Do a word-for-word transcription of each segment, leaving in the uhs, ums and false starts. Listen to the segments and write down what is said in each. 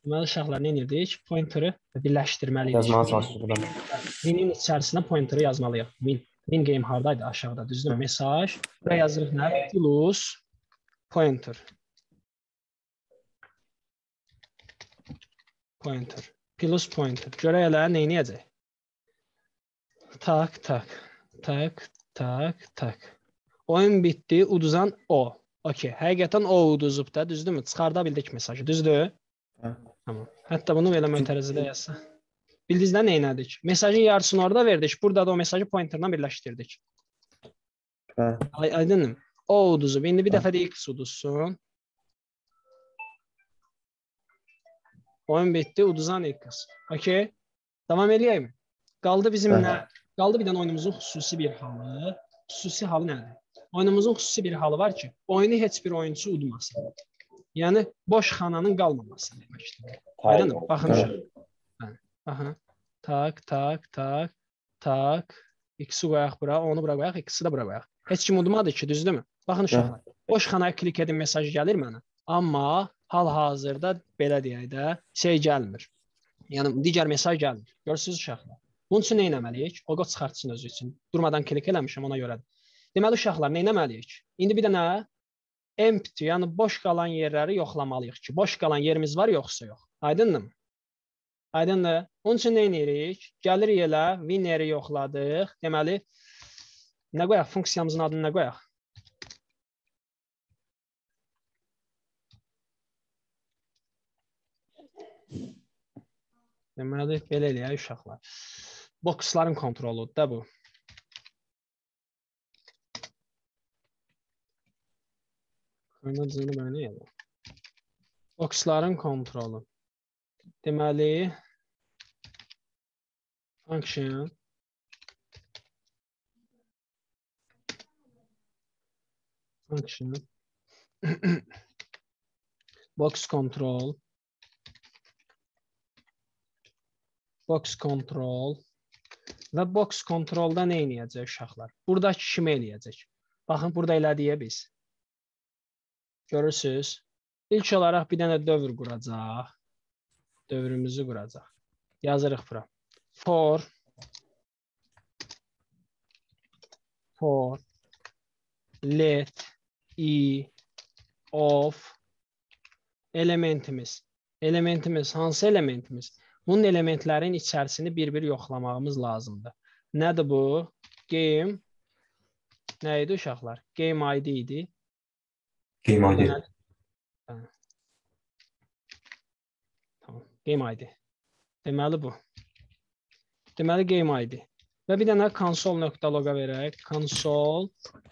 Deməli, uşaqlar nə edirdik? Pointeri birləşdirməliydik. Yazmağa çalışırdım. Win-in içərisinə pointeri yazmalıyıq. Win. Win game hardaydı? Aşağıda, düzdür? Mesaj. Buraya yazırıq nə? Plus pointer. Pointer. Plus pointer. Görək elə nə edəcək? Tak, tak. Tak, tak, tak. Oyun bitdi. Uduzan o. Okey. Həqiqətən o uduzub da, düzdürmü? Çıxarda bildik mesajı, düzdür? Hə. Tamam. Hətta bunu belə mötərizədə yazsa. Bildiniz nə elədik? Mesajın yarısını orada verdik. Burada da o mesajı pointerla birləşdirdik. Hə. Ay, aydınım. O uduzub. İndi bir dəfə də X uduzsun. Oyun bitdi. Uduzan X. Okey. Devam eləyək mi? Qaldı bizim nə? Qaldı bir dənə oyunumuzun xüsusi bir halı. Xüsusi halı nədir? Oyunumuzun xüsusi bir halı var ki, oyunu heç bir oyunçu udmasın. Yəni, boş xananın qalmaması deməkdir. Aydınım, baxın uşaq. Aha. Tak, tak, tak, tak. X-i qoyaq bura, onu bura qoyaq, X-i də bura qoyaq. Heç kim udmadı ki, düzdürmü? Baxın uşaqlar. Boş xanaya klik edin, mesaj gəlir mənə. Amma hal-hazırda belə deyək də, şey gəlmir. Yəni, digər mesaj gəlmir. Görürsünüz uşaqlar. Bunun üçün nə etməliyik? O qod çıxartsın özü üçün. Durmadan klik eləmişəm, ona görədir. Deməli, uşaqlar, nə etməliyik? İndi bir dənə empty, yəni boş qalan yerləri yoxlamalıyıq ki, boş qalan yerimiz var, yoxsa yox. Aydındır mı? Aydındır. Onun üçün nə edirik? Gəlirik elə, winner-i yoxladıq. Deməli, nə qoyaq? Funksiyamızın adını nə qoyaq? Deməli, belə eləyək uşaqlar. Boxların kontroludur da bu. Qaynacını böyle yazalım. Boxların kontrolü. Deməli, function function box control box control və box controlda nə eləyəcək uşaqlar? Buradakı kimi eləyəcək? Baxın, burada elədiyə biz. Görürsünüz. İlk olaraq bir dənə dövr quracaq. Dövrümüzü quracaq. Yazırıq bura. For for let i of elementimiz. Elementimiz hansı elementimiz? Bunun elementlərin içərisini bir-bir yoxlamağımız lazımdır. Nədir bu? Game nə idi uşaqlar? Game I D idi. Game I D. Tamam. Game I D. Deməli bu. Deməli Game I D. Və bir dənə console.log-a verək. Console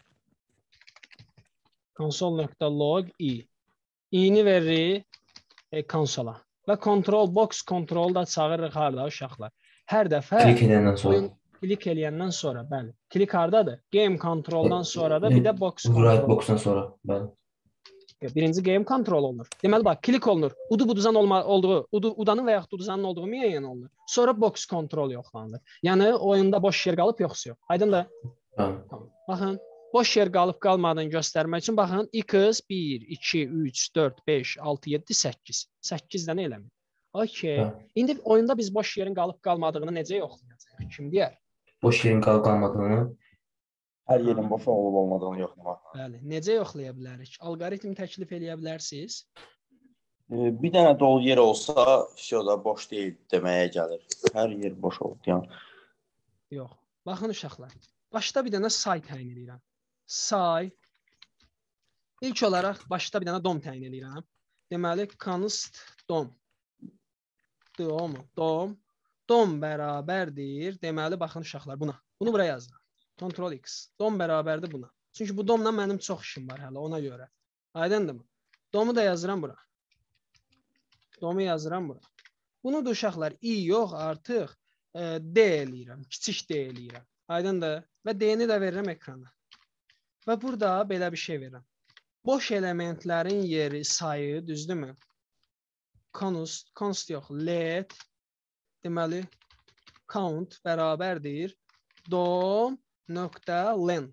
console.log i. i-ni veririk e, konsola. Və control box control da çağırırıq harda uşaqlar. Hər dəfə klik edəndən sonra. Oyun, klik eləyəndən sonra, bəli. Klik hardadır? Game controldan sonra da bir də box control. Right boxdan sonra, bəli. Birinci game kontrol olunur. Deməli bax, klik olunur. Udu buduzan olma, olduğu, udu, udanın və yaxud uduzanın olduğu müəyyən olunur. Sonra box kontrol yoxlanılır. Yəni oyunda boş yer qalıb yoxsa yox. Aydındır? Tamam. Baxın, boş yer qalıb qalmadığını göstərmək üçün baxın, x bir, iki, üç, dörd, beş, altı, yeddi, səkkiz. səkkiz dənə eləmir. Okey. İndi oyunda biz boş yerin qalıb qalmadığını necə yoxlayacağıq? Kim deyər? Boş yerin qalıb qalmadığını hər yerin boş olub olmadığını yoxlamaq. Bəli. Necə yoxlaya bilərik? Alqoritm təklif eləyə bilərsiniz? Bir dənə dolu yer olsa, şurada boş deyil deməyə gəlir. Hər yer boş oldu, yəni. Yox. Baxın uşaqlar. Başda bir dənə say təyin edirəm. Say. İlk olaraq başda bir dənə dom təyin edirəm. Deməli, const dom. Dom, dom. Dom bərabərdir. Deməli, baxın uşaqlar buna. Bunu buraya yazıram. Ctrl X. Dom bərabərdir buna. Çünki bu domla mənim çox işim var hələ, ona görə. Aydındır mı? Domu da yazıram bura. Domu yazıram bura. Bunu da uşaqlar i yox, artıq e, d eləyirəm. Kiçik d eləyirəm. Aydındır? Və d-ni də verirəm ekrana. Və burada belə bir şey verirəm. Boş elementlərin yeri, sayı, düzdürmü? Const, const yox, let, deməli, count bərabərdir. Dom nöqtə len.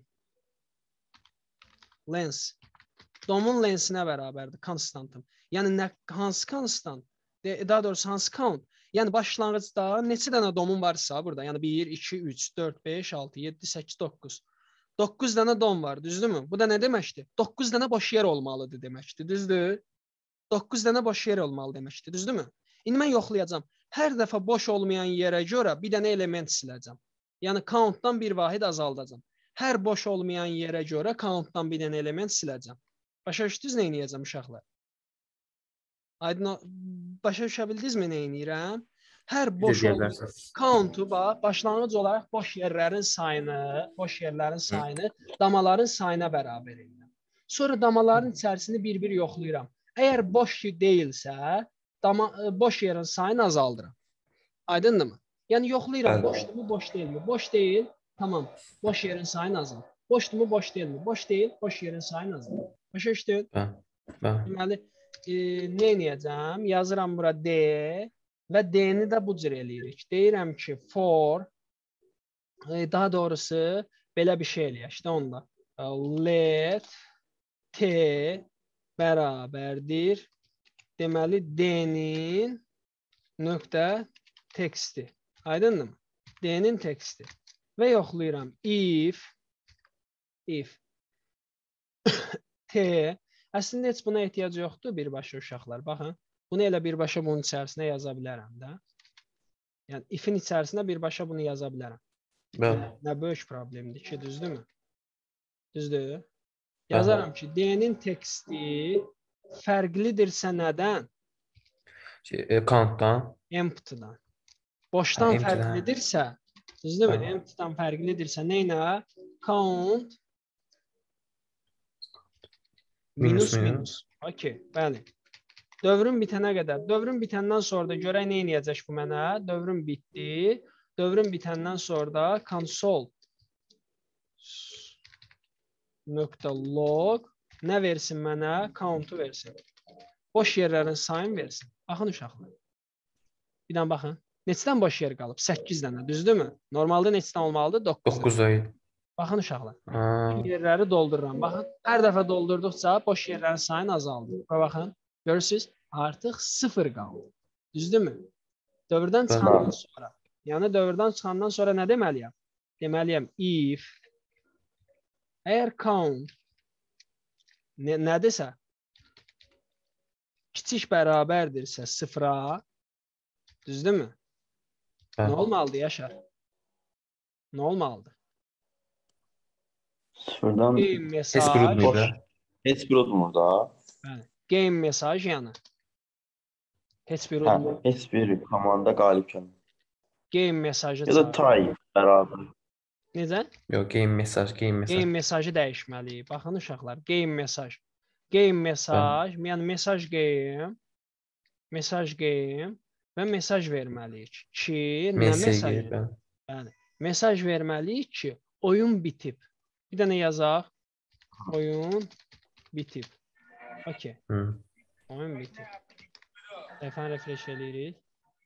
Lens. Domun lensinə bərabərdir, konstantım. Yəni, nə, hansı konstant? De, daha doğrusu hansı count? Yəni başlanğıcda neçə dənə domun varsa burada, yəni bir, iki, üç, dörd, beş, altı, yeddi, səkkiz, doqquz. doqquz dənə dom var, düzdürmü? Bu da nə deməkdir? doqquz dənə boş yer olmalıdır deməkdir, düzdür? doqquz dənə boş yer olmalı deməkdir, düzdürmü? İndi mən yoxlayacağam. Hər dəfə boş olmayan yerə görə bir dənə element siləcəm. Yəni countdan bir vahid azaldacağam. Hər boş olmayan yerə görə countdan bir dənə element siləcəm. Başa düşdünüz nə edəcəm uşaqlar? Aydın, başa düşə bildinizmi nə edirəm? Hər boş olmayan count-u bax, başlanğıc olaraq boş yerlərin sayını, boş yerlərin sayını damaların sayına bərabər edirəm. Sonra damaların içərisini bir-bir yoxlayıram. Əgər boş deyilsə, dama, boş yerin sayını azaldıram. Aydındırmı? Yəni yoxlayıram, boşdurmu, boş deyilmi? Boş deyil, tamam. Boş yerin sayını azalt. Boşdurmu, boş deyilmi? Boş deyil, boş yerin sayını azalt. Başa düşdün? Deməli, e, nə edəcəm? Yazıram bura D və D-ni də bu cür eləyirik. Deyirəm ki, for, e, daha doğrusu belə bir şey eləyək. İşte onda. Let T bərabərdir. Deməli, D-nin nöqtə teksti. Aydındır mı? D-nin teksti. Və yoxlayıram. If if T. Əslində heç buna ehtiyac yoxdur birbaşa uşaqlar. Baxın. Bunu elə birbaşa bunun içərisinə yaza bilərəm də. Yəni if-in içərisinə birbaşa bunu yaza bilərəm. Nə, nə böyük problemdir ki, düzdürmü? Düzdür? Yazaram ki, D-nin teksti fərqlidirsə nədən? Countdan. Empty-dan. Boşdan fərqlidirsə, düzdürmü? Empty-dan fərqlidirsə nə ilə? Count minus minus. Okey, bəli. Dövrün bitənə qədər. Dövrün bitəndən sonra da görək nə edəcək bu mənə? Dövrün bitdi. Dövrün bitəndən sonra da console nöqtə log nə versin mənə? Count-u versin. Boş yerlərin sayını versin. Baxın uşaqlar. Bir dənə baxın. Neçədən boş yer qalıb? səkkiz dənə, düzdürmü? Normalda neçədən olmalıdır? doqquz dənə. Baxın uşaqlar. Yerləri doldururam. Baxın. Hər dəfə doldurduqca boş yerlərin sayını azaldır. Baxın. Görürsünüz? Artıq sıfır qaldı. Düzdürmü? Dövrdən çıxandan sonra. Yəni dövrdən çıxandan sonra nə deməliyəm? Deməliyəm if əgər count nə, nədirsə kiçik bərabərdirsə sıfıra, düzdürmü? Hə. Nə olmalıdır Yaşar? Nə olmalıdır? Sıfırdan game mesaj heç bir udmur da. Bəli. Game mesaj yəni. Heç bir udmur. Hə, heç bir komanda qalib gəlmir. Game mesajı ya da tie bərabər. Necə? Yox, game mesaj, game mesaj. Game mesajı dəyişməliyik. Baxın uşaqlar, game mesaj. Game mesaj, yəni mesaj game, mesaj game və mesaj verməliyik ki, nə mesajı? Yəni mesaj verməliyik ki, oyun bitib. Bir dənə yazaq. Oyun bitib. Okay. Hı. Oyun bitib. Səhifəni refresh eləyirik.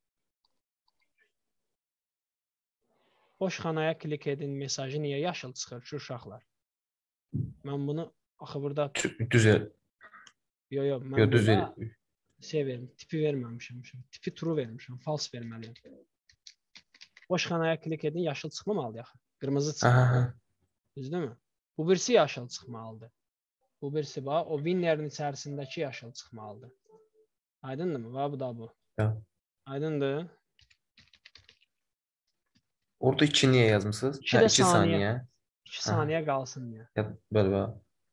Boş xanaya klik edin mesajı niyə yaşıl çıxır ki, uşaqlar? Mən bunu axı burada düz el. Yo yo, mən yo, burada şey verim, tipi verməmişəm. Tipi true vermişəm, false verməliyəm. Boş xanaya klik edin, yaşıl çıxmamalıdır axı. Qırmızı çıxmalıdır. Düzdürmü? Bu birisi yaşıl çıxmalıdır. Bu birisi bax, o winnerin içərisindəki yaşıl çıxmalıdır. Aydındırmı? Va bu da bu. Ya. Aydındır. Orada iki niyə yazmısınız? iki hə, saniyə. iki saniyə qalsın deyə. Bəli, bəli.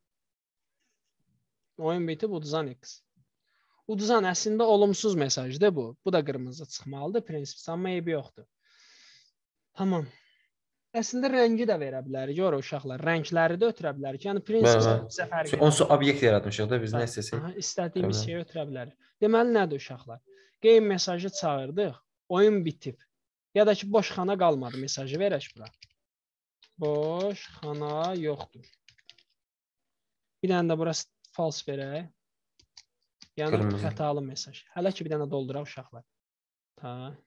Oyun bitib uduzan X. Uduzan əslində olumsuz mesajdır bu. Bu da qırmızı çıxmalıdır. Prinsip amma eybi yoxdur. Tamam. Əslində rəngi də verə bilərik. Gör uşaqlar, rəngləri də ötürə bilərik. Yəni prinsip bizə fərq edir. Onsuz obyekt yaratmışıq da biz nə istəsək. İstədiyimiz şeyi ötürə bilərik. Deməli nədir uşaqlar? Game mesajı çağırdıq. Oyun bitib. Ya da ki boş xana qalmadı mesajı verək bura. Boş xana yoxdur. Bir dənə də burası false verək. Yəni Kırmızı. Xətalı mesaj. Hələ ki bir dənə dolduraq uşaqlar. Ta.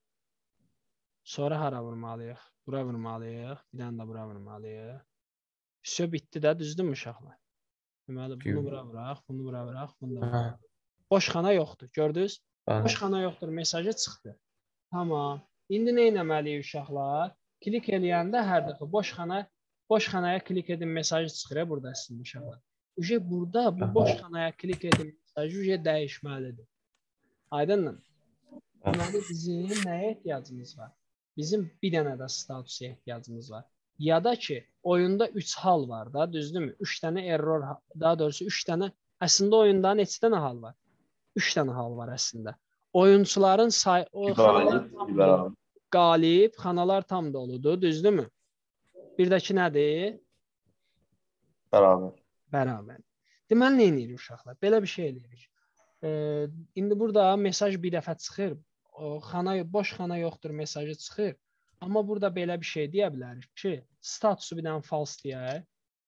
Sonra hara vurmalıyıq? Bura vurmalıyıq. Bir dənə də bura vurmalıyıq. Üsə bitdi də, düzdürmü uşaqlar? Deməli bunu bura vuraq, bunu bura vuraq, bunu da vuraq. Boş xana yoxdur. Gördünüz? Bəli. Boş xana yoxdur mesajı çıxdı. Tamam. İndi nə etməliyik uşaqlar? Klik eləyəndə hər dəfə boş xana boş xanaya klik edin mesajı çıxır burada əslində uşaqlar. Uje burada bu boş xanaya klik edin mesajı uje dəyişməlidir. Aydınmı? Deməli bizim nəyə ehtiyacımız var? Bizim bir dənə də statusa ehtiyacımız var. Ya da ki, oyunda üç hal var da, düzdürmü? üç dənə error, daha doğrusu üç dənə, əslində oyunda neçə dənə hal var? üç dənə hal var əslində. Oyunçuların say o xanalar tam dolu. Qalib, xanalar tam doludur, düzdürmü? Bir də ki nədir? Bərabər. Bərabər. Deməli nə edirik uşaqlar? Belə bir şey edirik. Ee, indi burada mesaj bir dəfə çıxır. O xana boş xana yoxdur mesajı çıxır. Amma burada belə bir şey deyə bilərik ki, statusu bir dənə false deyək.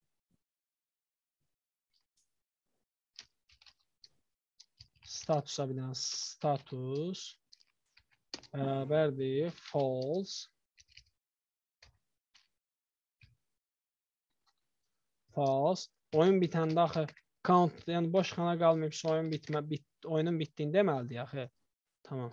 Statusa bir dənə status bərabərdir false. False. Oyun bitəndə axı count, yəni boş xana qalmayıbsa oyun bitmə bit oyunun bitdiyini deməlidir axı. Tamam.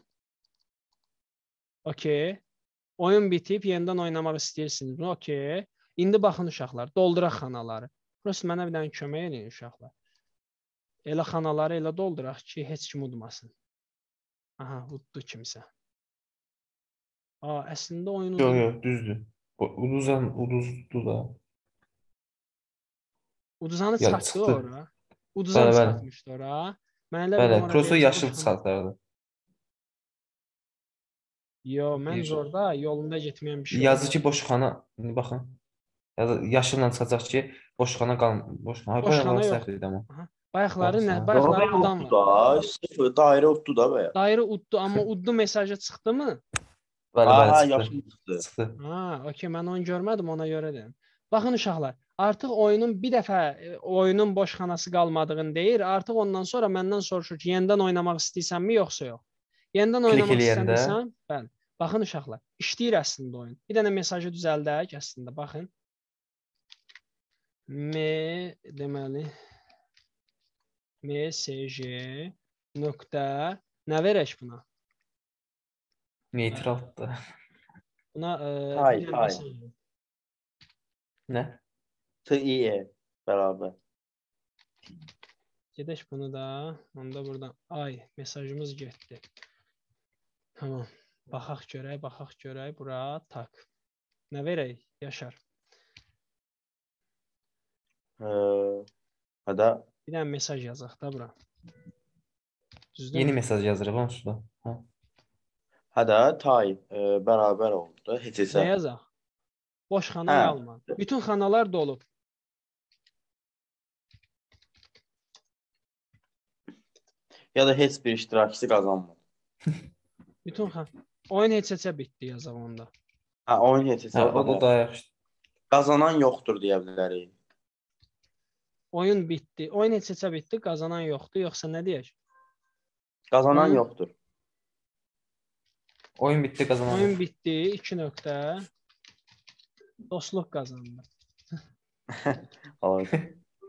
Okay. Oyun bitib, yenidən oynamaq istəyirsiniz. Okay. İndi baxın uşaqlar, dolduraq xanaları. Burası mənə bir dənə kömək edin uşaqlar. Elə xanaları elə dolduraq ki, heç kim udmasın. Aha, uddu kimsə. Aa, əslində oyunu Yox, yox, düzdür. Uduzan, uduzdu da. Uduzanı Ya, çatdı çıxdı. ora. Uduzanı Bəli, bəli. çatmışdı ora. Mən elə Bəli, bildim ora prosto deyəcək, yaşıl boş xana- çıxartlardı. Yo, mən Bir- orada yolunda getməyən bir şey Yazı oldu. ki, boş xana, indi baxın. Ya da yaşılla çıxacaq ki, boş xana qal, boş xana. Boş Bayaqlar xana yox. səhv idi amma. Aha. Bayaqları nə? Baxsana. Bayaqları Bayaqları udan uddu var. da, sıfır, dairə uddu da bəyə. Dairə uddu, amma uddu mesajı çıxdı mı? Bəli, Aha, bəli, çıxdı. yaşıl çıxdı. Çıxdı. Ha, okey, mən onu görmədim, ona görə dedim. Baxın uşaqlar, artıq oyunun bir dəfə e, oyunun boş xanası qalmadığını deyir, artıq ondan sonra məndən soruşur ki, yenidən oynamaq istəyirsənmi yoxsa yox? Yenidən Klik oynamaq eləyəndə- istəmirsən? Bəli. Baxın uşaqlar, işləyir əslində oyun. Bir dənə mesajı düzəldək əslində, baxın. M deməli msj nöqtə nə verək buna? Neytraldır. Buna e, Hay, bir dənə hay. mesaj. Nə? T I E bərabər. Gedək bunu da, onda buradan ay mesajımız getdi. Tamam. Baxaq görək, baxaq görək. Bura tak. Nə verək? Yaşar. Hədə Bir dənə mesaj yazaq da bura. Düzdür? Yeni mesaj yazırıq onsuz da. Ha. hədə tay e, bərabər oldu. Heç Nə isə. yazaq? Boş xana Hə. qalmadı. Bütün xanalar dolub. Ya da heç bir iştirakçı qazanmadı. Bütün xan. Oyun heç-heçə bitdi yazaq onda. Hə, oyun heç isə. Hə, o da daha yaxşı. Qazanan yoxdur deyə bilərik. Oyun bitdi. Oyun heç-heçə bitdi, qazanan yoxdur, yoxsa nə deyək? Qazanan Oyun- yoxdur. Oyun bitdi, qazanan. Oyun bitdi, iki nöqtə. Dostluq qazandı. Alır.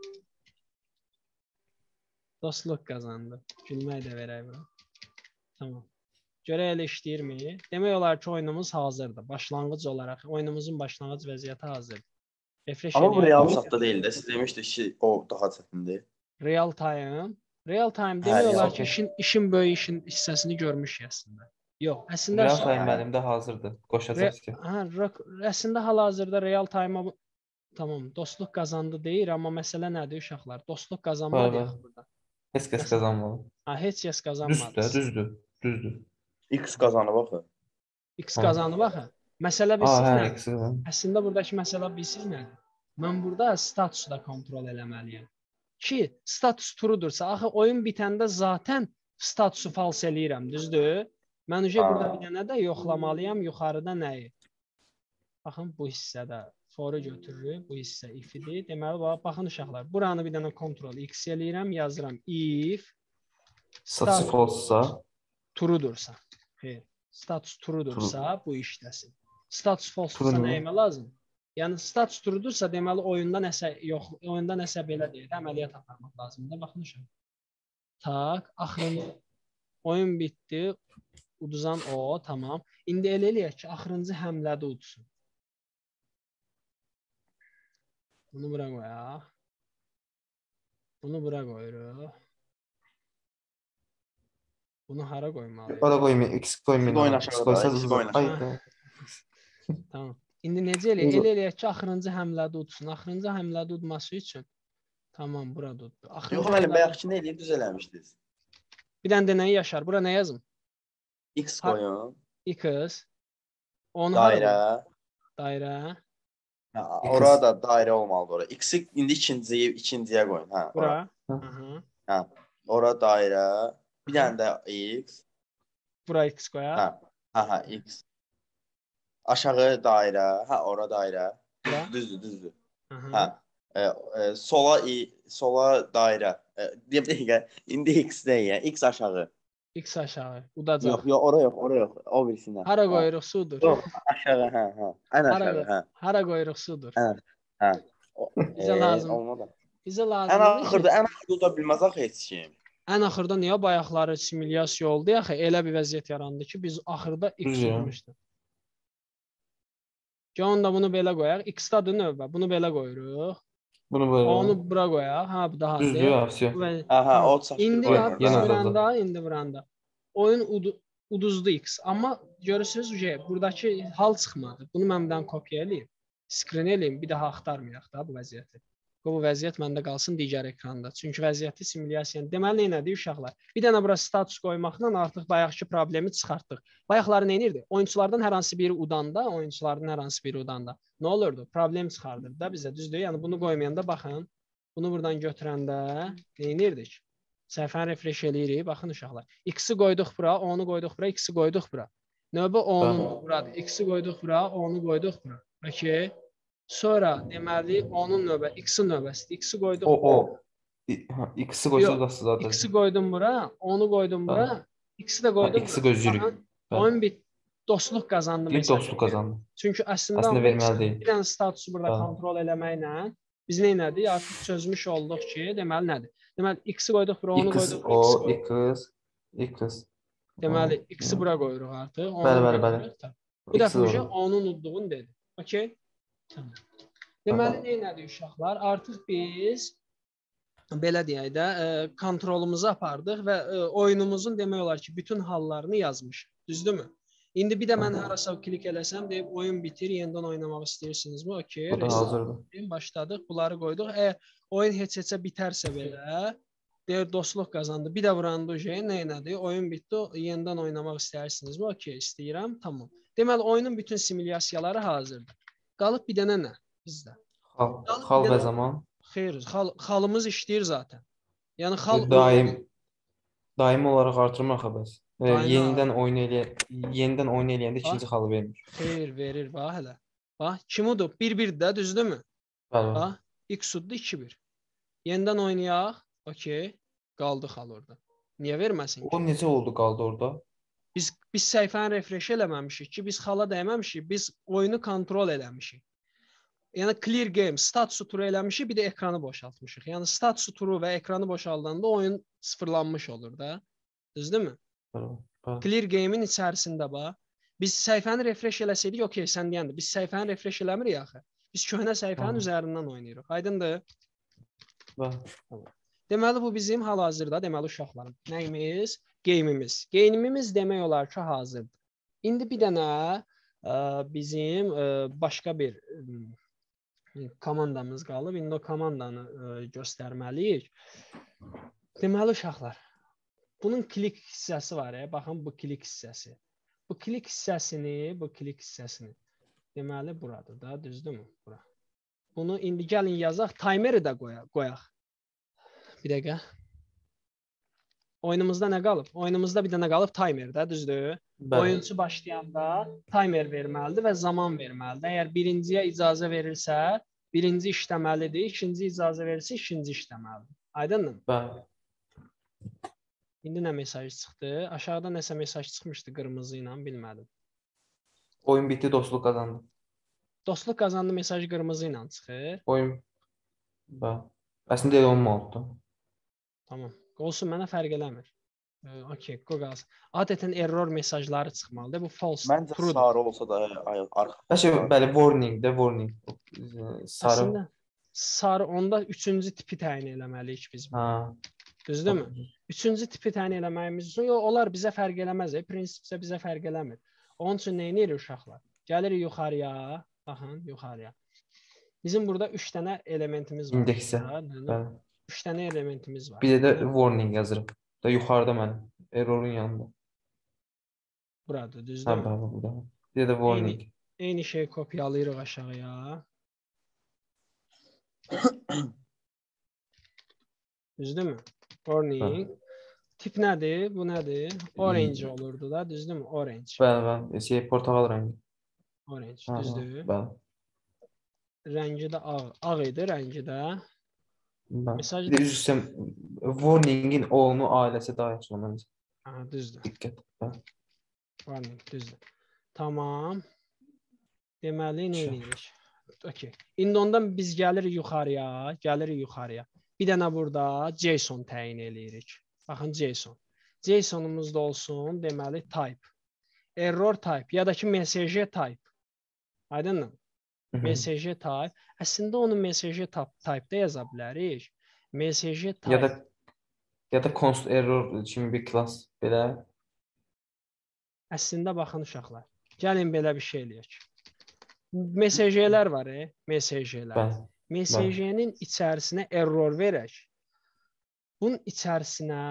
Dostluq qazandı. Gülmək də verək bura. Tamam. Görək elə işləyirmi? Demək olar ki, oyunumuz hazırdır. Başlanğıc olaraq oyunumuzun başlanğıc vəziyyəti hazırdır. Refresh Amma bu eləyək. real hesabda deyil də. Siz demişdiniz ki, o daha çətindir. Real time. Real time Hə, demək real olar ki, time. işin işin böyük işin hissəsini görmüşük əslində. Yox, əslində Real Hə. time mənimdə hazırdır. Re Qoşacaq ki. hə, rock- əslində hal-hazırda real time tamam, dostluq qazandı deyir, amma məsələ nədir uşaqlar? Dostluq qazanmadı Bəli, yaxı bəli. burada. Heç kəs Məsələn- qazanmadı. Ha, heç kəs Düzdür qazanmadı. də, düzdür. Düzdür. X qazanıb axı. X qazanıb axı. Məsələ Aa, bilirsiz hə, nədir? ikisi qazandı. Əslində buradakı məsələ bilirsiz nədir? Mən burada statusu da kontrol eləməliyəm. Ki, status true'dursa, axı oyun bitəndə zaten statusu false eləyirəm, düzdür? Mən uje Ha. burada bir dənə də yoxlamalıyam yuxarıda nəyi? Baxın bu hissədə for-u götürürük, bu hissə if-idir. Deməli, bax- baxın uşaqlar, buranı bir dənə kontrol X eləyirəm, yazıram if Status status false-sa true'dursa. Xeyr, status true'dursa bu işləsin. Status false-dursa True-dur. nə etmək lazım? Yəni status true'dursa deməli oyunda nəsə yox, oyunda nəsə belə deyil, əməliyyat aparmaq lazımdır. Baxın uşaq. Tak, axırıncı Oyun bitdi. Uduzan o, tamam. İndi elə eləyək ki, axırıncı həmlədə udsun. Bunu bura qoyaq. Bunu bura qoyuruq. Bunu hara qoymalıyıq? Ora qoymayın, X qoymayın. X qoyun ora. aşağıda, X qoysanız X uzun. qoyun Ay, aşağı. da. Tamam. İndi necə eləyək? Elə eləyək ki, axırıncı həmlədə udsun. Axırıncı həmlədə udması üçün. Tamam, burada uddu. Yox, Axırıncı müəllim, həmlədə... bayaqkı nə eləyib düz eləmişdiniz. Bir dənə denəyi yaşar. Bura nə yazım? X qoyun. X. Onu hara Dairə. qoyum? Dairə. Hə, ora da dairə olmalıdır ora. X-i indi ikinciyə, ikinciyə qoyun. Hə, Bura. ora. Aha. Hə. Ora dairə. Bir Aha. dənə də X. Bura X qoyaq. Hə. Hə, hə, X. Aşağı dairə. Hə, ora dairə. Bura. Düzdür, düzdür. Aha. Hə. E, e, sola i, sola dairə. E, deyim dəqiqə. İndi X-də yəni. X aşağı. X aşağı. Udacaq. Yox, yox, ora yox, ora yox. O birisindən. Hara qoyuruq? Sudur. Yox, aşağı, hə, hə. Ən Hara, aşağı, hə. hara qoyuruq? Sudur. Hə. Hə. O, Bizə e, lazım. olmadı. Bizə Ən lazımdır ki, axırda, ən axırda uda bilməz axı heç kim. ən axırda niyə bayaqları simulyasiya oldu axı? Elə bir vəziyyət yarandı ki, biz axırda X Düz ya. tutmuşduq. Ki onda bunu belə qoyaq. X-dadır növbə. Bunu belə qoyuruq. Bunu böyle. Onu bura qoyaq. Ha, bu daha Düzdür, deyil. aksiyon. Aha, o çaşdırır. İndi Qoy, yad yenə vuranda, indi vuranda. Oyun udu, uduzdu X. Amma görürsünüz ki, buradakı hal çıxmadı. Bunu mən bir kopya eləyim. Screen eləyim, bir daha axtarmayaq da bu vəziyyəti. Bu vəziyyət məndə qalsın digər ekranda. Çünki vəziyyəti simulyasiyanı. Deməli, nə edir uşaqlar? Bir dənə bura status qoymaqla artıq bayaqki problemi çıxartdıq. Bayaqları nə edirdi? Oyunçulardan hər hansı biri udanda, oyunçulardan hər hansı biri udanda nə olurdu? Problem çıxardırdı da bizə, düzdür? Yəni bunu qoymayanda baxın. Bunu buradan götürəndə nə edirdik? Səhifəni refresh eləyirik. Baxın uşaqlar. X-i qoyduq bura, onu qoyduq bura, X-i qoyduq bura. Növbə onun buradır. X-i qoyduq bura, onu qoyduq bura. Okay. Sonra deməli onun növbə, X-in növbəsidir. X-i qoyduq. O, o. X-i qoysunuz da zaten. X-i qoydum bura, onu qoydum bura, X-i də qoydum. X-i gözləyirik. Oyun bit, dostluq qazandı Bir məsələn. dostluq qazandı. Çünki əslində, Əslində verməli deyil. bir dənə statusu burada Bəli. kontrol eləməklə biz nə etdik? Artıq çözmüş olduq ki, deməli nədir? Deməli X-i qoyduq bura, onu X, qoyduq o, bura, X, X. deməli X-i bura qoyuruq artıq. onu Bəli, bəli, bəli. qoyuruq da. Bu dəfə X-i uca doğru. onun udduğunu dedi. Okay? Tamam. Deməli nə etdik uşaqlar? Artıq biz belə deyək də, e, kontrolumuzu apardıq və e, oyunumuzun demək olar ki, bütün hallarını yazmışıq. Düzdürmü? İndi bir də mən harasa klik eləsəm, deyib oyun bitir, yenidən oynamaq istəyirsinizmi? Okay, Bu da hazırdır. başladıq, bunları qoyduq. Əgər oyun heç-heçə bitərsə belə, deyir dostluq qazandı. Bir də vuranda şey nə elədi? Oyun bitdi, yenidən oynamaq istəyirsinizmi? Okay, istəyirəm, tamam. Deməli oyunun bütün simulyasiyaları hazırdır. Qalıb bir dənə nə bizdə? Xal, xal və zaman. Xeyr, xal, xalımız işləyir zaten. Yəni xal Daim daimi olaraq artırmaq bəs. E, Daimi yenidən oyun eləyə yenidən oyun eləyəndə ikinci xalı vermir. Xeyr, verir bax hələ. Bax, kim udur? bir bir də, düzdürmü? Bəli. Bax, X uddu iki bir. Yenidən oynayaq. Okay, qaldı xal orada. Niyə verməsin ki? O necə oldu qaldı orada? Biz biz səhifəni refresh eləməmişik ki, biz xala dəyməmişik, biz oyunu kontrol eləmişik. Yəni clear game statusu turu eləmişik, bir də ekranı boşaltmışıq. Yəni statusu turu və ekranı boşaldanda oyun sıfırlanmış olur da. Düzdürmü? Bəli. Bəli. Clear game-in içərisində bax. Biz səhifəni refresh eləsəydik, okey, sən deyəndə biz səhifəni refresh eləmirik axı. Biz köhnə səhifənin Hı. üzərindən oynayırıq. Aydındır? Bəli. Deməli bu bizim hal-hazırda, deməli uşaqlarım, nəyimiz? Game-imiz. Game-imiz demək olar ki, hazırdır. İndi bir dənə ə, bizim ə, başqa bir ə, komandamız qalıb. İndi o komandanı ə, göstərməliyik. Deməli uşaqlar, bunun klik hissəsi var ya, baxın bu klik hissəsi. Bu klik hissəsini, bu klik hissəsini deməli buradır da, düzdürmü? Bura. Bunu indi gəlin yazaq, timeri də qoyaq. qoyaq. Bir dəqiqə. Oyunumuzda nə qalıb? Oyunumuzda bir dənə qalıb timer də, düzdür? Bəli. Oyunçu başlayanda timer verməlidir və zaman verməlidir. Əgər birinciyə icazə verirsə, birinci işləməlidir, ikinci icazə verirsə, ikinci işləməlidir. Aydınmı? Bəli. İndi nə mesaj çıxdı? Aşağıda nəsə mesaj çıxmışdı qırmızı ilə, bilmədim. Oyun bitdi, dostluq qazandı. Dostluq qazandı mesajı qırmızı ilə çıxır. Oyun. Bəli. Əslində elə olmalıdır. Tamam. Olsun, mənə fərq eləmir. Okey, qoy qalsın. Adətən error mesajları çıxmalıdır. Bu false, Məncə true. sarı olsa da arxa. Bəli, bəli, warning də warning. Sarı. Əslində sarı onda üçüncü tipi təyin eləməliyik biz. Ha. Düzdürmü? Üçüncü tipi təyin eləməyimiz üçün yox, onlar bizə fərq eləməz. E, prinsipcə bizə fərq eləmir. Onun üçün nə edirik uşaqlar? Gəlirik yuxarıya, baxın, yuxarıya. Bizim burada üç dənə elementimiz var. İndeksə. Bəli. üç dənə elementimiz var. Bir də warning yazırıq. Da yuxarıda mənim errorun yanında. Burada, Hə, düzdürmü? bəli, burada. Bir də warning. Eyni, eyni şeyi kopyalayırıq aşağıya. Düzdürmü? Warning. Tip nədir? Bu nədir? Orange olurdu da, düzdürmü? Orange. Bəli, bəli. Şey, portağal rəngi. Orange, Ha, düzdür. bəli. Rəngi də ağ, ağ idi, rəngi də. Mesaj bir də üzrəm warning-in o-nu ailəsi daha yaxşı olmalıdır. Ha, düzdür. Diqqət. Bəli. Warning, düzdür. Tamam. Deməli, nə edirik? Okey. İndi ondan biz gəlirik yuxarıya, gəlirik yuxarıya. Bir dənə burada JSON təyin eləyirik. Baxın JSON. JSON-umuz da olsun, deməli type. Error type ya da ki message type. Aydınmı? Message type. Əslində onu message type-da yaza bilərik. Message type. Ya da ya da const error kimi bir class belə. Əslində baxın uşaqlar. Gəlin belə bir şey eləyək. Mesajlar var, e? Mesajlar. Mesajinin içərisinə error verək. Bunun içərisinə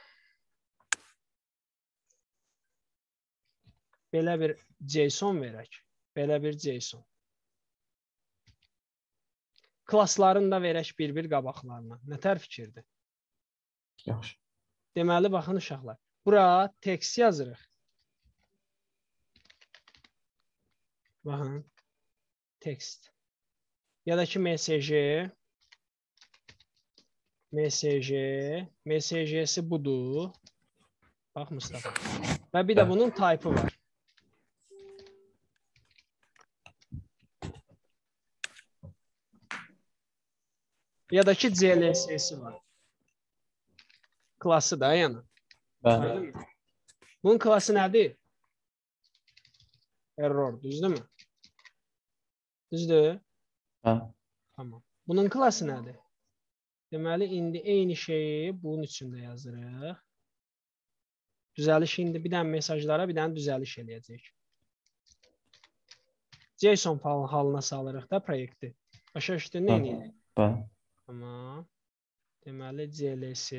belə bir JSON verək. Belə bir JSON. Klasslarını da verək bir-bir qabaqlarına. Nətər fikirdir? Yaxşı. Deməli, baxın uşaqlar. Bura text yazırıq. Baxın. Text. Ya da ki mesajı. Mesajı. Mesajısı budur. Bax Mustafa. Və bir də bunun type-ı var. Ya da ki C L S-si var. Klası da yəni. Bəli. Bunun klası nədir? Error, düzdürmü? Düzdür? Hə. Tamam. Bunun klası nədir? Deməli, indi eyni şeyi bunun üçün də yazırıq. Düzəliş indi bir dənə mesajlara bir dənə düzəliş eləyəcək. JSON falan halına salırıq da proyekti. Başa düşdün nə edirik? Bəli. Tamam. Deməli, C L S.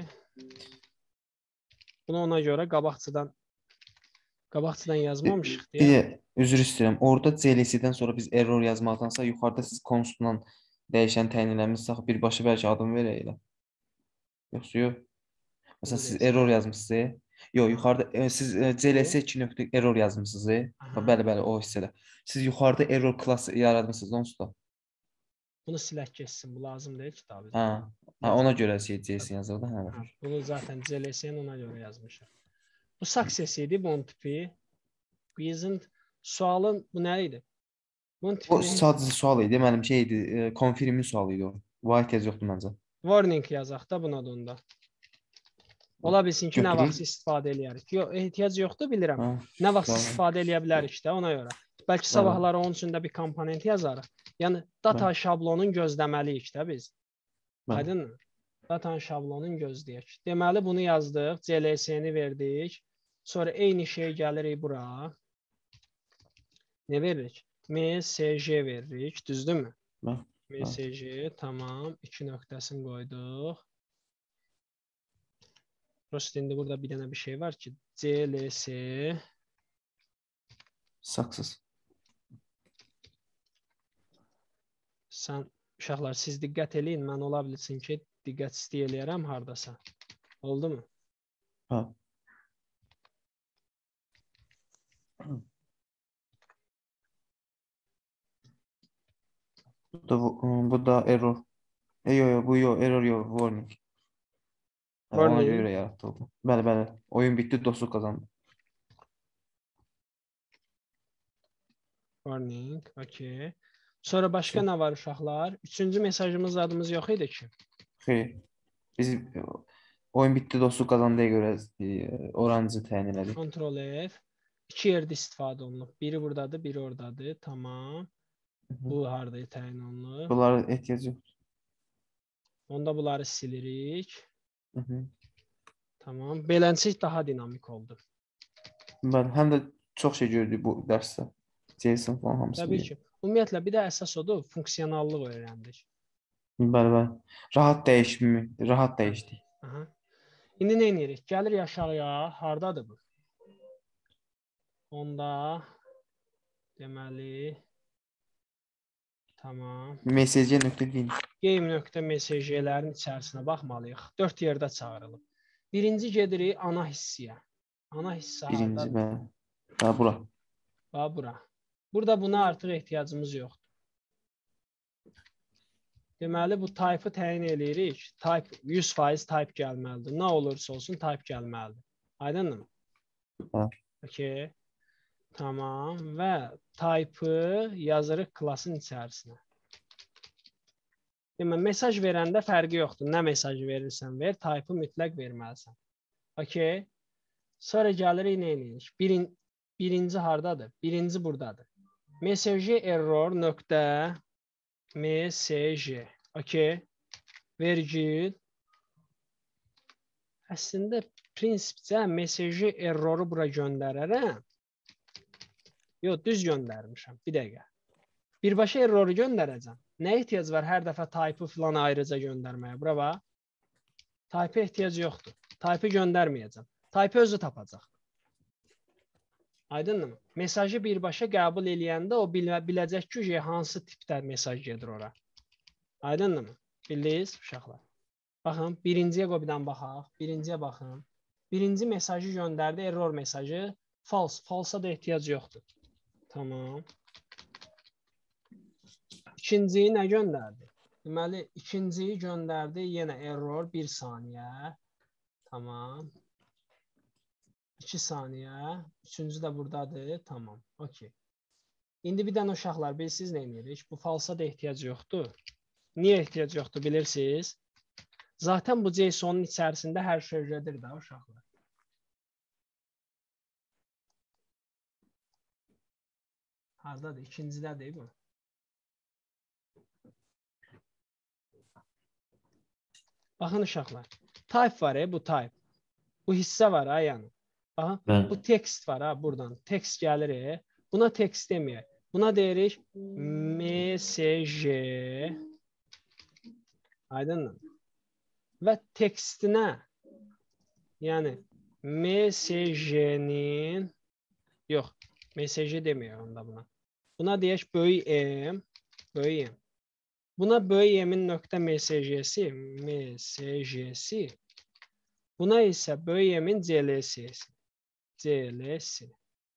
Bunu ona görə qabaqçıdan qabaqçıdan yazmamışıq deyə. Bir də üzr istəyirəm. Orada C L S-dən sonra biz error yazmaqdansa yuxarıda siz constla dəyişən təyin eləmisiniz. Birbaşa bəlkə adım verək elə. Yoxsa yox. Məsələn siz error yazmısınız. Yox, yuxarıda siz C L S iki nöqtə error yazmısınız. Bəli, bəli, o hissədə. Siz yuxarıda error klassı yaratmısınız onsuz da. Bunu silək keçsin. Bu lazım deyil kitabı. Hə. Hə, ona görə C L S yazıldı, hə. Bunu zaten C L S-nin ona görə yazmışıq. Bu success idi bunun tipi. Bizim sualın bu nə idi? Bunun tipi. O sadəcə sual idi, mənim şey idi, confirmin sualı idi o. Bu ehtiyac yoxdur məncə. Warning yazaq da buna da onda. Ola bilsin ki, nə vaxt istifadə eləyərik. Yox, ehtiyac yoxdur, bilirəm. Ha, nə vaxt tamam. istifadə eləyə bilərik də ona görə. Bəlkə sabahları onun üçün də bir komponent yazarıq. Yəni data şablonun gözləməliyik də biz. Aydınmı? Data şablonun gözləyək. Deməli bunu yazdıq, C L S-ni verdik. Sonra eyni şey gəlirik bura. Nə veririk? Mesaj veririk, düzdürmü? Mesaj, tamam. İki nöqtəsini qoyduq. Prost indi burada bir dənə bir şey var ki, C L S Saksız. Sən, uşaqlar, siz diqqət eləyin. Mən ola bilsin ki, diqqət istəyələyərəm haradasa. Oldu mu? Ha. Bu da, bu da error. E, yo, yo, bu yo, error yo, warning. Warning. Ona görə yaratıldı. Bəli, bəli. Oyun bitdi, dostluq qazandı. Warning, okey. Sonra başqa nə var uşaqlar? Üçüncü mesajımız adımız yox idi ki. Xeyr. Biz Oyun bitdi, dostluq qazandıya görə e, oranjı təyin elədik. Ctrl F. İki yerdə istifadə olunub. Biri buradadır, biri oradadır. Tamam. Bu harda təyin olunub? Bunlara ehtiyac yoxdur. Onda bunları silirik. Hı -hı. Tamam. Beləncə daha dinamik oldu. Bəli, həm də çox şey gördük bu dərsdə. JSON falan hamısı. Təbii ki. Ümumiyyətlə bir də əsas odur, funksionallıq öyrəndik. Bəli, bəli. Rahat dəyişimi, rahat dəyişdik. Aha. İndi nə edirik? Gəlir aşağıya. Hardadır bu? Onda deməli tamam. Msg.link Game.msg-lərin içərisinə baxmalıyıq. dörd yerdə çağırılıb. Birinci gedirik ana hissiyə. Ana hissə birinci hardadır? bəli. Ha bura. Bax bura. Burada buna artıq ehtiyacımız yoxdur. Deməli bu type-ı təyin eləyirik. Type yüz faiz type gəlməlidir. Nə olursa olsun type gəlməlidir. Aydınmı? Ha. Okay. Tamam və type-ı yazırıq klasın içərisinə. Deməli mesaj verəndə fərqi yoxdur. Nə mesaj verirsən ver, type-ı mütləq verməlisən. Okay. Sonra gəlirik nə edirik? Birin, birinci hardadır? Birinci buradadır. Msg error nöqtə msg. Okay. Vergül. Əslində prinsipcə msg erroru bura göndərərəm. Yox, düz göndərmişəm. Bir dəqiqə. Birbaşa erroru göndərəcəm. Nə ehtiyac var hər dəfə type-ı filan ayrıca göndərməyə? Bura bax. Type-a ehtiyac yoxdur. Type-ı göndərməyəcəm. Type-ı özü tapacaq. Aydınmı? Mesajı birbaşa qəbul eləyəndə o bilə, biləcək ki, hansı tipdə mesaj gedir ora. Aydınmı? Bildiniz uşaqlar? Baxın, birinciyə qobidən baxaq. Birinciyə baxın. Birinci mesajı göndərdi, error mesajı. False. False-a da ehtiyac yoxdur. Tamam. İkinciyi nə göndərdi? Deməli, ikinciyi göndərdi, yenə error bir saniyə. Tamam. iki saniyə. Üçüncü də buradadır. Tamam. Okay. İndi bir dənə uşaqlar, bilirsiniz nə edirik? Bu falsa da ehtiyac yoxdur. Niyə ehtiyac yoxdur bilirsiniz? Zaten bu JSON-un içərisində hər şey gedir də uşaqlar. Hardadır? İkincidədir bu. Baxın uşaqlar. Type var ya, bu type. Bu hissə var ha yəni. Aha, Bəli. bu text var ha buradan. Text gəlir. E. Buna text deməyək. Buna deyirik msg. Aydınmı? Və textinə yəni msg-nin yox, msg deməyək onda buna. Buna deyək böyük M, böyük M. Buna böyük M-in nöqtə msg-si, msg-si. Buna isə böyük M-in cls-si. cls.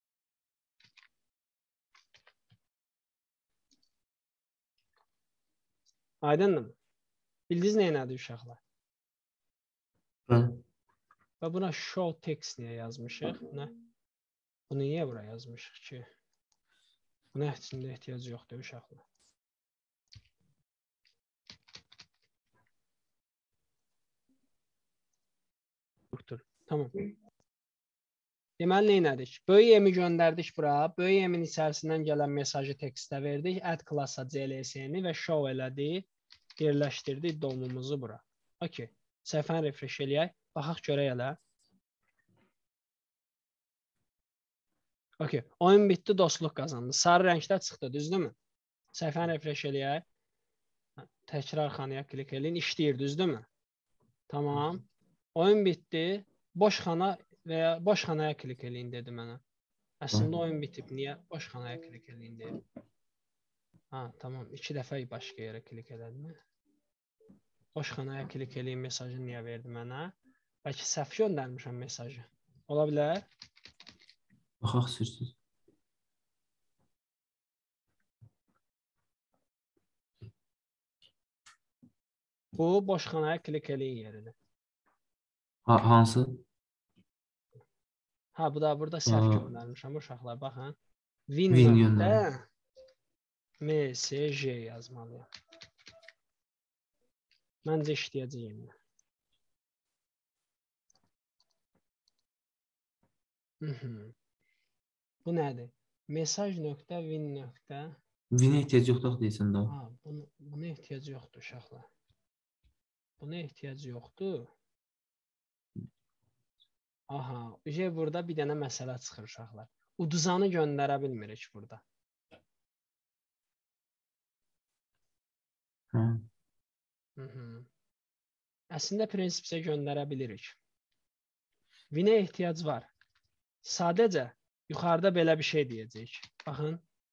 Aydınmı? Bildiniz nə nədir uşaqlar? Bəli. Və buna show text niyə yazmışıq? Nə? Bunu niyə bura yazmışıq ki? Buna əslində ehtiyac yoxdur uşaqlar. Yoxdur. Tamam. Deməli, nə elədik? Böyük M-i göndərdik bura. Böyük M-in içərisindən gələn mesajı tekstə verdik. Add class-a cls-ni və show elədik. Yerləşdirdik domumuzu bura. Okay. Səhifəni refresh eləyək. Baxaq görək elə. Okay. Oyun bitdi, dostluq qazandı. Sarı rəngdə çıxdı, düzdürmü? Səhifəni refresh eləyək. Təkrar xanaya klik eləyin. İşləyir, düzdürmü? Tamam. Oyun bitdi. Boş xana və ya boş xanaya klik eləyin dedi mənə. Əslində oyun bitib. Niyə boş xanaya klik eləyin deyir? Ha, tamam. İki dəfə başqa yerə klik elədim. Boş xanaya klik eləyin mesajı niyə verdi mənə? Bəlkə səhv göndərmişəm mesajı. Ola bilər? Baxaq istəyirsiniz. Bu boş xanaya klik eləyin yeridir. Ha, hansı? Ha, bu da burada səhv göndərmişəm uşaqlar. Baxın. Win Win-də msg yazmalıyam. Məncə işləyəcəyim. Hı -hı. Bu nədir? Mesaj nöqtə, win nöqtə. Winə ehtiyac yoxdur deyəsən də. Ha, bunu, buna ehtiyac yoxdur uşaqlar. Buna ehtiyac yoxdur. Aha, ücə burada bir dənə məsələ çıxır uşaqlar. Uduzanı göndərə bilmirik burada. Hə. Hı -hı. Əslində prinsipsə göndərə bilirik. Winə ehtiyac var. Sadəcə yuxarıda belə bir şey deyəcək. Baxın.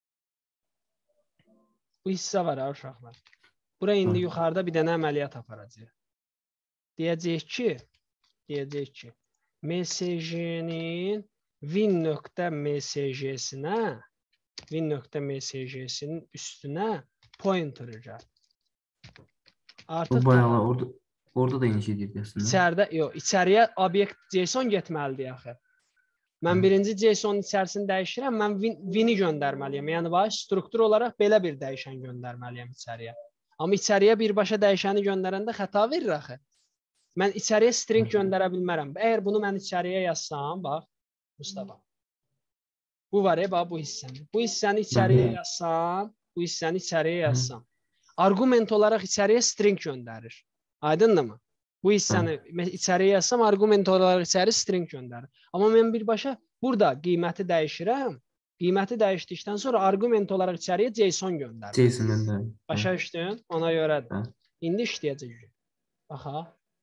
Bu hissə var ha uşaqlar. Bura indi yuxarıda bir dənə əməliyyat aparacaq. Deyəcək ki, deyəcək ki, M S J-nin win.msj-sinə win.msj-sinin üstünə pointer gəl. Artıq o bayağı orada orada da eyni şey deyir əslində. İçəridə, yox, içəriyə obyekt JSON getməlidir axı. Mən birinci JSON-un içərisini dəyişirəm, mən win-i göndərməliyəm. Yəni bax, struktur olaraq belə bir dəyişən göndərməliyəm içəriyə. Amma içəriyə birbaşa dəyişəni göndərəndə xəta verir axı. Mən içəriyə string göndərə bilmərəm. Əgər bunu mən içəriyə yazsam, bax, Mustafa. Bu var ya, bax, bu hissəni. Bu hissəni içəriyə yazsam, bu hissəni içəriyə yazsam. Argument olaraq içəriyə string göndərir. Aydındır mı? Bu hissəni içəriyə yazsam, argument olaraq içəri string göndərir. Amma mən birbaşa burada qiyməti dəyişirəm. Qiyməti dəyişdikdən sonra argument olaraq içəriyə JSON göndərir. JSON göndərir. Başa düşdün? Ona görədir. İndi işləyəcək. Baxa.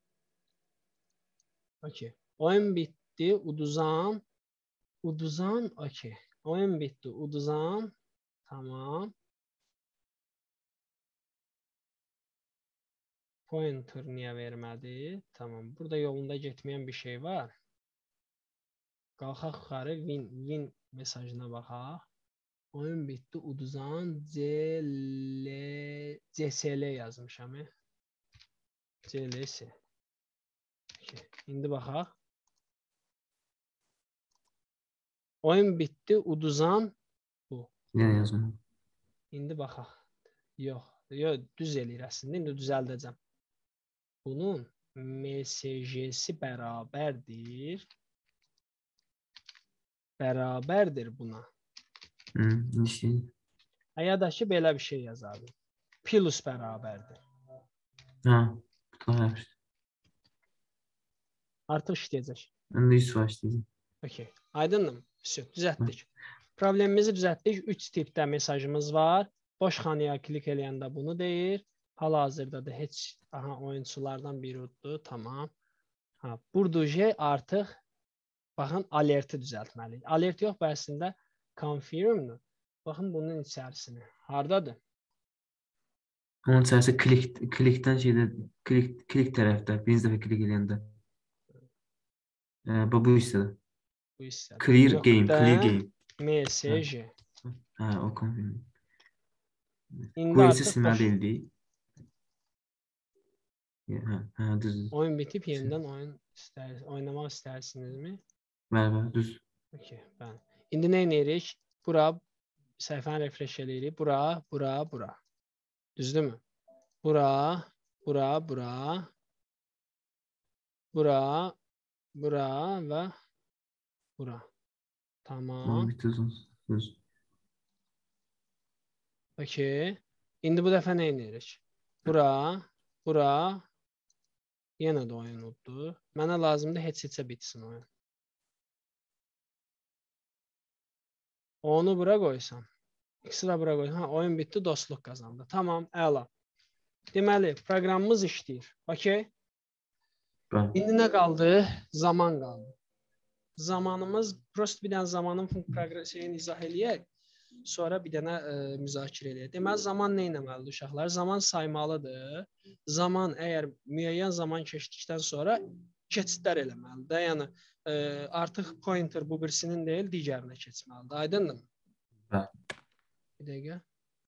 Okey. Oyun bitdi. Uduzan. Uduzan. Okey. Oyun bitdi. Uduzan. Tamam. Pointer niyə vermədi? Tamam. Burada yolunda getməyən bir şey var. Qalxaq yuxarı. Win, win mesajına baxaq. Oyun bitdi. Uduzan. C S L yazmışam. C L S. İndi baxaq. Oyun bitdi. Uduzan. Bu. Nə yazmaq? İndi baxaq. Yox. Yox. Düz eləyir əslində. İndi düzəldəcəm. Bunun M S J-si bərabərdir. Bərabərdir buna. Hı, işin. Ya da ki, belə bir şey yazardım. Plus bərabərdir. Ha, tamam. Artıq işləyəcək. İndi yüz faiz işləyəcək. Okey. Aydındır mı? Düzəltdik. Problemimizi düzəltdik. Üç tipdə mesajımız var. Boş xanaya klik eləyəndə bunu deyir. Hal-hazırda da heç aha, oyunçulardan biri uddu. Tamam. Ha, burada artıq baxın, alerti düzəltməliyik. Alert yox, bu əslində confirm-dur. Baxın bunun içərisini. Hardadır? Onun içərisində klik, klikdən şeydə, klik, klik tərəfdə, birinci dəfə klik eləyəndə. E, bu, bu hissədə. Bu hissədə. Clear game, clear game. M S J. Hə, o confirm. İndi bu artıq hissə deyildi. Hə, hə, düz. Oyun bitib yenidən oyun istər, oynamaq istərsinizmi? Bəli, bəli, düz. Okey, bəli. İndi nə edirik? Bura səhifəni refresh eləyirik. Bura, bura, bura. Düzdürmü? Bura, bura, bura. Bura, bura və bura. Tamam. Düz. Okey. İndi bu dəfə nə edirik? Bura, bura. Yenə də oyun uddu. Mənə lazımdır heç heçə bitsin oyun. Onu bura qoysam. İkisi də bura qoysam. Ha, oyun bitdi, dostluq qazandı. Tamam, əla. Deməli, proqramımız işləyir. Okey. İndi nə qaldı? Zaman qaldı. Zamanımız, prost bir dənə zamanın proqresiyini izah eləyək. Sonra bir dənə e, müzakirə eləyək. Deməli, zaman nə etməlidir uşaqlar? Zaman saymalıdır. Zaman əgər müəyyən zaman keçdikdən sonra keçidlər eləməlidir. Yəni e, artıq pointer bu birisinin deyil, digərinə keçməlidir. Aydındır mı? Bəli. Bir dəqiqə.